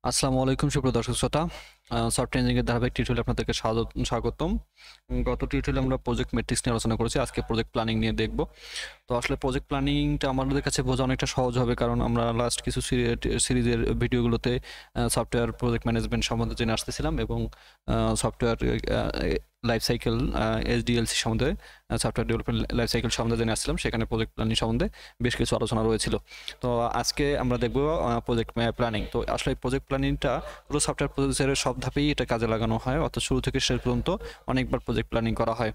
আসসালামু আলাইকুম সুপ্রিয় দর্শক শ্রোতা। সফটওয়্যার ইঞ্জিনিয়ারিং এর ধারাবাহিক টিউটোরিয়ালে আপনাদেরকে স্বাগতম। গত টিউটোরিয়ালে আমরা প্রজেক্ট মেট্রিক্স নিয়ে আলোচনা করেছি। আজকে প্রজেক্ট প্ল্যানিং নিয়ে দেখব। তো আসলে প্রজেক্ট প্ল্যানিংটা আমাদের কাছে বোঝা অনেকটা সহজ হবে, কারণ আমরা লাস্ট কিছু সিরিজের ভিডিওগুলোতে সফটওয়্যার প্রজেক্ট ম্যানেজমেন্ট সম্বন্ধে জেনে আসতেছিলাম এবং সফটওয়্যার লাইফ সাইকেল এসডিএলসি সম্বন্ধে, সফটওয়্যার ডেভেলপমেন্ট লাইফ সাইকেল সম্বন্ধে জেনে আসছিলাম। সেখানে প্রজেক্ট প্ল্যানিং সম্বন্ধে বেশ কিছু আলোচনা রয়েছিল। তো আজকে আমরা দেখব প্রজেক্ট প্ল্যানিং। তো আসলে প্রজেক্ট প্ল্যানিংটা পুরো সফটওয়্যার প্রসেসের সব ধাপেই এটা কাজে লাগানো হয়, অর্থাৎ শুরু থেকে শেষ পর্যন্ত অনেকবার প্রজেক্ট প্ল্যানিং করা হয়।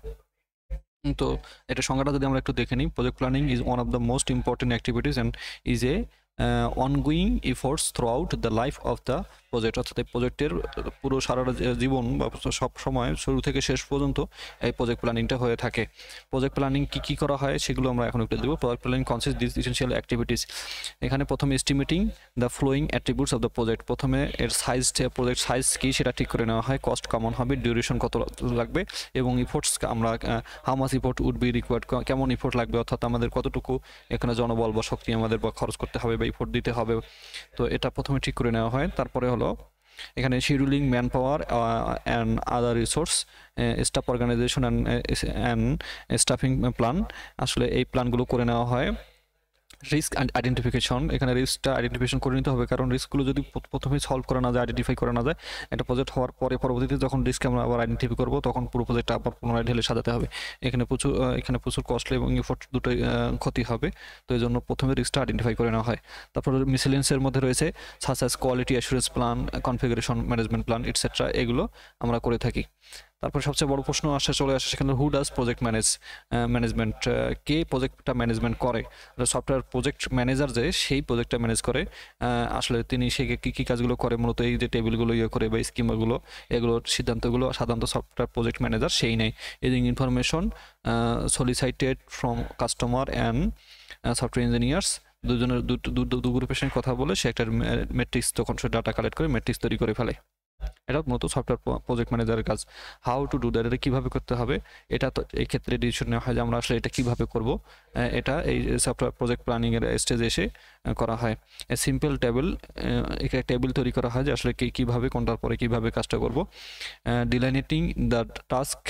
তো এটা সংজ্ঞাটা যদি আমরা একটু দেখে নিই, project planning is one of the most important activities and is a ongoing efforts throughout the life of the project. অর্থাৎ এই প্রজেক্টের পুরো সারা জীবন বা সব সময় শুরু থেকে শেষ পর্যন্ত এই প্রজেক্ট প্ল্যানিংটা হয়ে থাকে। প্রজেক্ট প্ল্যানিং কী করা হয় সেগুলো আমরা এখন একটু দেবো। Project planning consist this essential activities. এখানে প্রথমে estimating the following attributes of the project. প্রথমে এর সাইজ, প্রজেক্ট সাইজ কী সেটা ঠিক করে নেওয়া হয়, কস্ট কেমন হবে, ডিউরেশন কত লাগবে এবং ইফোর্টস আমরা how much effort would be required, কেমন ইফোর্ট লাগবে, অর্থাৎ আমাদের কতটুকু এখানে জনবল বা শক্তি আমাদের বা খরচ করতে হবে বা ইফোর্ট দিতে হবে। তো এটা প্রথমে ঠিক করে নেওয়া হয়। তারপরে হলো এখানে scheduling man power and other resource, staff organization and staffing plan. আসলে এই প্ল্যানগুলো করে নেওয়া হয়। রিস্ক আইডেন্টিফিকেশন, এখানে রিস্কটা আইডেন্টিফিকেশন করে নিতে হবে, কারণ রিস্কগুলো যদি প্রথমে সলভ করা না যায়, আইডেন্টিফাই করা না যায়, একটা প্রজেক্ট হওয়ার পরে পরবর্তীতে যখন রিস্ক আমরা আবার আইডেন্টিফাই করবো তখন পুরো প্রজেক্টটা আবার পুনরায় ঢেলে সাজাতে হবে। এখানে প্রচুর কস্টলি এবং এফোর্ট দুটোই ক্ষতি হবে। তো এই জন্য প্রথমে রিস্কটা আইডেন্টিফাই করে নেওয়া হয়। তারপর মিসেলেন্সের মধ্যে রয়েছে such as quality assurance plan, configuration management plan etcetera, এগুলো আমরা করে থাকি। তারপর সবচেয়ে বড় প্রশ্ন চলে আসে সেখানে, হু ডাজ প্রজেক্ট ম্যানেজমেন্ট, কে প্রজেক্টটা ম্যানেজমেন্ট করে? সফটওয়্যার প্রজেক্ট ম্যানেজার যে সেই প্রজেক্টটা ম্যানেজ করে, আসলে তিনি সে কী কাজগুলো করে, মূলত এই যে টেবিলগুলো করে বা স্কিমগুলো, এগুলোর সিদ্ধান্তগুলো সাধারণত সফটওয়্যার প্রজেক্ট ম্যানেজার সেই নেয়। Using information solicited from customer and software engineers, দুজনের দু গ্রুপের সঙ্গে কথা বলে সে একটা ম্যাট্রিক্স, তখন সে ডাটা কালেক্ট করে ম্যাট্রিক্স তৈরি করে ফেলে। এটা মূলত সফটওয়্যার প্রজেক্ট ম্যানেজারের কাজ। হাউ টু ডু দ্যাট, এটা কীভাবে করতে হবে, এটা তো এই ক্ষেত্রে ডিসিশন নেওয়া হয় যে আমরা আসলে এটা কীভাবে করব। এটা এই সফটওয়্যার প্রজেক্ট প্ল্যানিংয়ের স্টেজে এসে করা হয়। সিম্পল টেবিল, এখানে টেবিল তৈরি করা হয় যে আসলে কীভাবে কোনটার পরে কীভাবে কাজটা করব। Delineating the task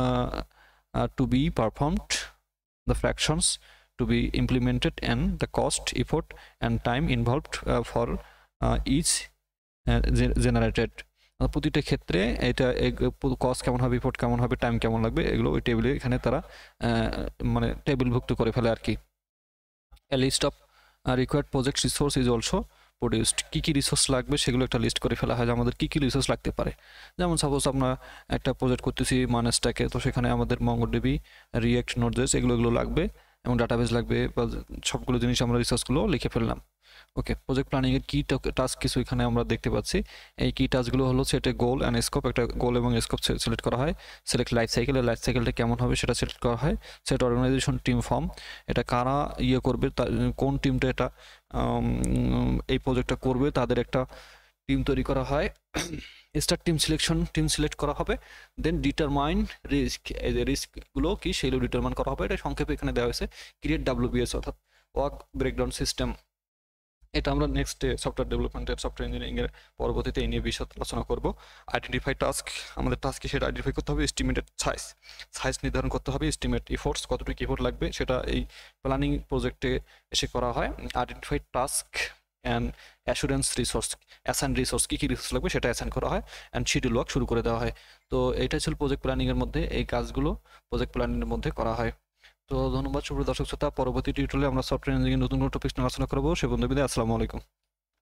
to be performed, the fractions to be implemented and the cost, effort and time involved for each generated. প্রতিটা ক্ষেত্রে এটা কস্ট কেমন হবে, ইফোর্ট কেমন হবে, টাইম কেমন লাগবে, এগুলো ওই টেবিলে এখানে তারা মানে টেবিলভুক্ত করে ফেলে আর কি। A list of required project resource is also produced. কী রিসোর্স লাগবে সেগুলো একটা লিস্ট করে ফেলা হয় যে আমাদের কী রিসোর্স লাগতে পারে। যেমন সাপোজ আমরা একটা প্রজেক্ট করতেছি মানেজটাকে, তো সেখানে আমাদের মঙ্গোডিবি, রিয়েক্ট, নোডজেস এগুলো লাগবে এবং ডাটাবেস লাগবে, বা সবগুলো জিনিস আমরা রিসোর্সগুলো লিখে ফেললাম। ওকে, প্রজেক্ট প্ল্যানিংয়ের কি টাস্ক কিছু এখানে আমরা দেখতে পাচ্ছি। এই কি টাস্কগুলো হলো সেটা গোল অ্যান্ড স্কোপ, একটা গোল এবং স্কোপ সিলেক্ট করা হয়। সিলেক্ট লাইফ সাইকেলটা কেমন হবে সেটা সিলেক্ট করা হয়। সেট অর্গানাইজেশন টিম ফর্ম, এটা কারা করবে, কোন টিমটা এটা এই প্রজেক্টটা করবে তাদের একটা টিম তৈরি করা হয়। স্টার্ট টিম সিলেক্ট করা হবে। দেন ডিটারমাইন রিস্ক, এই যে রিস্কগুলো কি সেগুলো ডিটারমাইন করা হবে। এটা সংক্ষেপে এখানে দেওয়া হয়েছে। ক্রিয়েট WBS অর্থাৎ ওয়ার্ক ব্রেকডাউন সিস্টেম, এটা আমরা নেক্সট সফটওয়্যার ডেভেলপমেন্টের, সফটওয়্যার ইঞ্জিনিয়ারিংয়ের পরবর্তীতে এই নিয়ে বিশদ আলোচনা করব। আইডেন্টিফাই টাস্ক, আমাদের টাস্কে সেটা আইডেন্টিফাই করতে হবে। এস্টিমেটেড সাইজ নির্ধারণ করতে হবে। এস্টিমেট ইফোর্টস, কতটুকু ইফোর্ট লাগবে সেটা এই প্ল্যানিং প্রজেক্টে এসে করা হয়। Identify task and assurance resource, assign resource, কী রিসোর্স লাগবে সেটা অ্যাসাইন করা হয় অ্যান্ড শিডিউল ওয়ার্ক শুরু করে দেওয়া হয়। তো এইটাই ছিল প্রজেক্ট প্ল্যানিংয়ের মধ্যে, এই কাজগুলো প্রজেক্ট প্ল্যানিংয়ের মধ্যে করা হয়। তো ধন্যবাদ সুপ্রিয় দর্শক শ্রোতা। পরবর্তী টিউটোরিয়ালে আমরা সফটওয়্যার ইঞ্জিনিয়ারিং নতুন কোনো টপিক নিয়ে আলোচনা করবো। সে বন্ধু বিদায়, আসসালামু আলাইকুম।